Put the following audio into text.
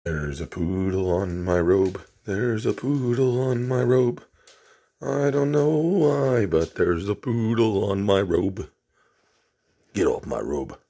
There's a poodle on my robe. There's a poodle on my robe. I don't know why, but there's a poodle on my robe. Get off my robe.